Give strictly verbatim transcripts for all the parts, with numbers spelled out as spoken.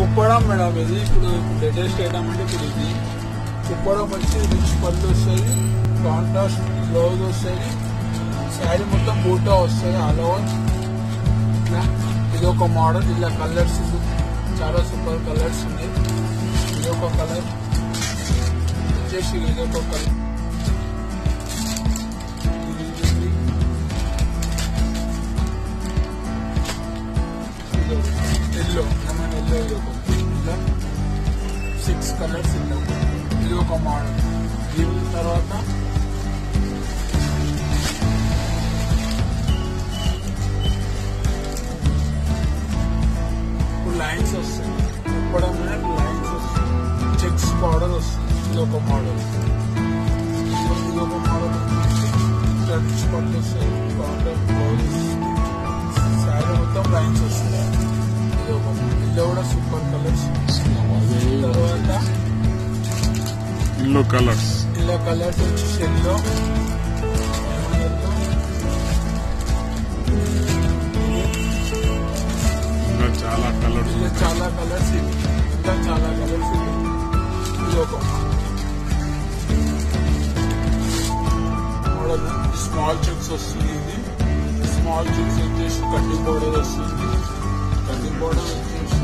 Kuppadam madam ఇది ఇప్పుడు latest item అంటే ఇప్పుడు ఇది కుప్పడం వచ్చి రిచ్ పళ్ళు వస్తుంది, కాంట్రాస్ట్ బ్లౌజ్ వస్తుంది, శారీ మొత్తం బూటా వస్తుంది ఆల్ ఓవర్. ఇది ఒక మోడల్, ఇలా కలర్స్ చాలా సూపర్ కలర్స్ ఉన్నాయి. ఇది ఒక కలర్ వచ్చేసి ఇది ఒక కలర్ ఎల్లో లెమన్ ఎల్లో, ఇది ఒక ఇలా సిక్స్ కలర్స్ ఇలా. ఇది ఒక మోడల్. దీని తర్వాత లైన్స్ వస్తాయి, ఇప్పుడు లైన్స్ వస్తాయి, చెక్స్ బార్డర్ వస్తుంది. ఇది ఒక మోడల్. ఇది ఒక మోడల్ టచ్ పట్టు వస్తుంది, బార్డర్ బ్లౌజ్, శారీ మొత్తం లైన్స్ వస్తుంది. ఇది ఒక ఇల్లు కూడా సూపర్ కలర్స్. తర్వాత ఇల్లో కలర్స్ ఇల్లో కలర్స్ వచ్చేసి ఎల్లో, చాలా కలర్స్ ఇలా చాలా కలర్స్ ఇవి, ఇంకా చాలా కలర్స్ ఇవి. ఇది ఒక మోడల్ స్మాల్ చెక్స్ వస్తుంది. ఇది స్మాల్ చెక్స్ వచ్చేసి కటింగ్ బోర్డర్ వస్తుంది. కటింగ్ బోర్డర్ వచ్చేసి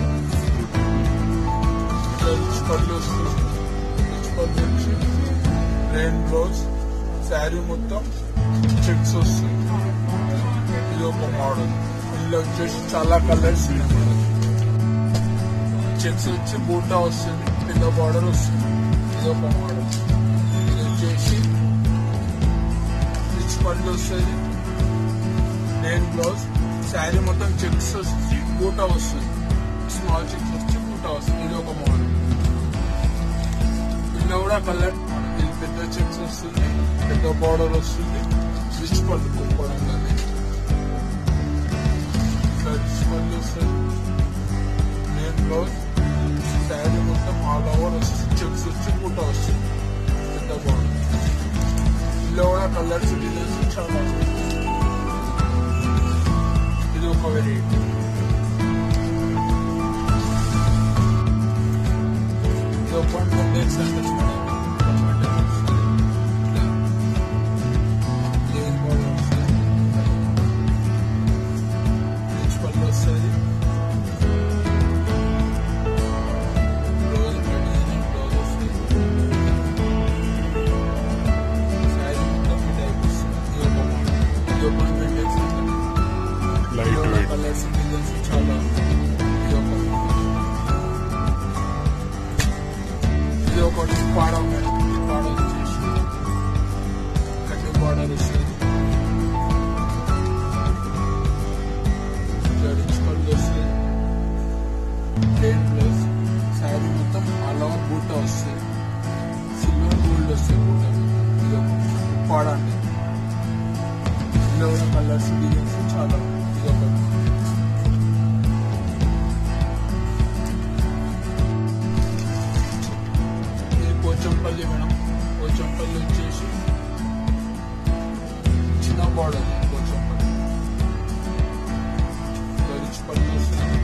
రిచ్ పళ్ళు వస్తుంది. రిచ్ పళ్ళు వచ్చి ప్లెయిన్ బ్లౌజ్, శారీ మొత్తం చెక్స్ వస్తుంది. ఇది ఒక మోడల్. ఇందులో వచ్చేసి చాలా కలర్స్ ఉన్నాయి. చెక్స్ వచ్చి బూటా వస్తుంది, పెద్ద బార్డర్ వస్తుంది. ఇది ఒక మోడల్. ఇది వచ్చేసి రిచ్ పళ్ళు వస్తుంది, ప్లెయిన్ బ్లౌజ్, శారీ మొత్తం చెక్స్ వస్తుంది, బూటా వస్తుంది. స్మాల్ చెక్స్ వచ్చి బూటా వస్తుంది. ఇది ఒక మోడల్. ఇందులో కూడా కలర్ మోడల్. ఇది పెద్ద చెక్స్ వస్తుంది, పెద్ద బార్డర్ వస్తుంది, రిచ్ పళ్ళు కుప్పడం కానీ రిచ్ పళ్ళు వస్తుంది, ప్లెయిన్ బ్లౌజ్, శారీ మొత్తం ఆల్ ఓవర్ వస్తుంది, చెక్స్ వచ్చి బూటా వస్తుంది, పెద్ద బార్డర్. ఇందులో కూడా కలర్స్ డిజైన్స్ చాలా వస్తుంది. ఇది ఒక వెరైటీ. ఇది ఒక ట్వంటీ ఎక్స్ అంటే రిచ్ పళ్ళు వస్తుంది, బ్లౌజ్ డిజైన్ బ్లౌజ్ వస్తుంది, శారీ మొత్తం ఈ టైప్ వస్తుంది. ఇది ఒక మోడల్. ఇది ఒక ట్వంటీ ఎక్స్ అంటే లైట్ వెయిట్ కలర్స్ డిజైన్స్ చాలా. ఇది ఒక ఇది ఒకటి పాడ మేడం. పాడ వచ్చేసి కటింగ్ బార్డర్ వస్తుంది, రిచ్ పళ్ళు వస్తుంది, ప్లెయిన్ బ్లౌజ్, శారీ మొత్తం ఆల్ ఓవర్ బూటా వస్తుంది, సిల్వర్ గోల్డ్ వస్తుంది బూటా. ఇది ఒక పాడ అండి. ఇందులో కూడా కలర్స్ డిజైన్స్ చాలా. ఇది ఒక ఇది పోచంపల్లి మేడం. పోచంపల్లి వచ్చేసి చిన్న బార్డర్. పోచంపల్లి రిచ్ పళ్ళు వస్తుంది,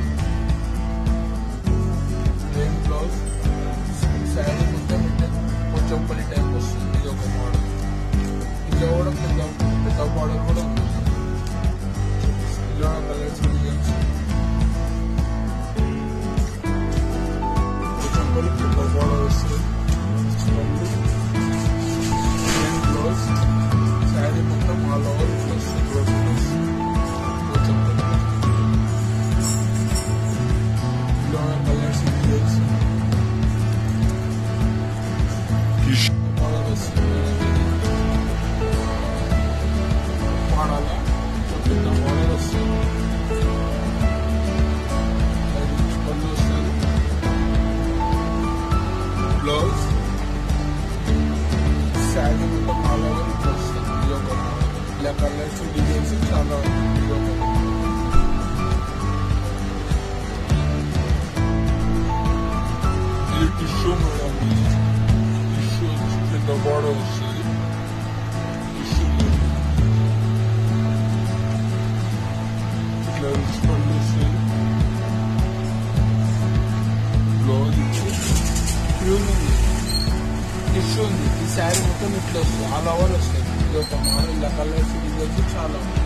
ప్లెయిన్ బ్లౌజ్, శారీ మొత్తం పోచంపల్లి టైప్ వస్తుంది. ఇది ఒక మోడల్. ఇందులో కూడా పెద్ద పెద్ద బార్డర్ కూడా ఉంది. ఇందులో కలర్స్ డిజైన్స్ పోచంపల్లి పెద్ద బార్డర్ వస్తుంది, ప్లెయిన్ బ్లౌజ్, శారీ మొత్తం ఆల్ ఓవర్ ఇట్లా వస్తుంది. పోచంపల్లి ఇందులో కలర్స్ డిజైన్స్ మోడల్ వస్తుంది. మోడల్ పెద్ద మోడల్ వస్తుంది, పళ్ళు వస్తుంది, బ్లౌజ్, శారీ మొత్తం ఆల్ ఓవర్ ఇట్లా వస్తుంది. ఇది ఒక మోడల్. ఇలా కలర్స్ డిజైన్స్ చాలా. ఇది ఒక ఇది టిష్యూ మేడం. టిష్యూ వచ్చి పెద్ద బార్డర్ వస్తుంది, టిష్యూ ఇట్లా రిచ్ పళ్ళు వస్తుంది, ప్యూన్ ఉంది, టిష్యూ ఉంది. ఈ శారీ మొత్తం ఇట్లా వస్తుంది, ఆల్ ఓవర్ వస్తుంది. ఇది ఒక మోడల్, ఇలా కలర్స్ డిజైన్స్ చాలా ఉన్నాయి.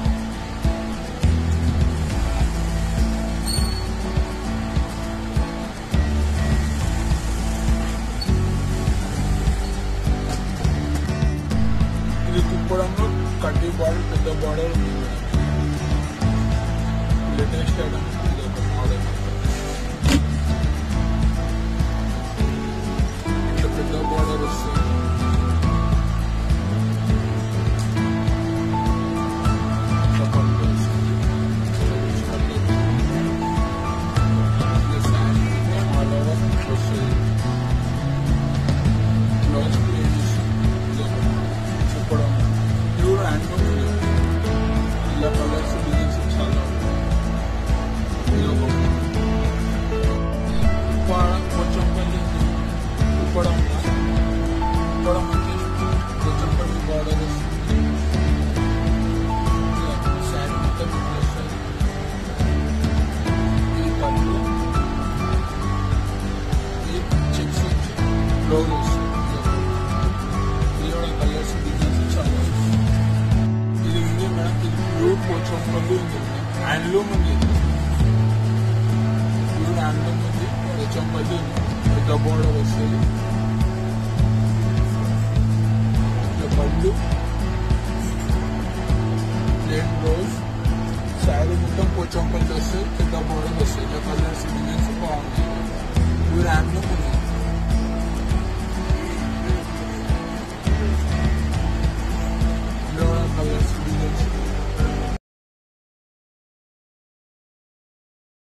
ఇది కుప్పడంలో కడ్డీ బార్డర్, పెద్ద బార్డర్ ఉంది. లేటెస్ట్ ఐటమ్ ఇది ఒక మోడల్. ఇట్లా పెద్ద బార్డర్ వస్తుంది. ఇట్లా పళ్ళు వస్తుంది. ఇట్లా శారీ ఆల్ ఓవర్ వస్తుంది. బ్లౌజ్ ప్లేట్ ఇస్తుంది. ఇది ఒక కుప్పడం ప్యూర్ హ్యాండ్లూమ్. ఇలా కలర్స్ డిజైన్స్ చాలా ఉన్నాయి. కొంచెం పల్లి కుప్పడం కుప్పడం అంటే కొంచెం పల్లి బార్డర్ వస్తుంది. శారీ మొత్తం వస్తుంది. ఈ పళ్ళు, ఈ చెక్స్ వచ్చి బ్లౌజ్ వస్తుంది. ఇది కూడా కలర్స్ డిజైన్స్ చాలా వస్తుంది. ఇది ఉంది మేడం, ఇది ప్యూర్ కొంచెం పల్లి ఉంది మేడం, హ్యాండ్లూమ్ ఉంది. హ్యాండ్లూమ్ ఉంది, కొంచెం పల్లి పెద్ద బోర్డర్ వస్తుంది. పళ్ళు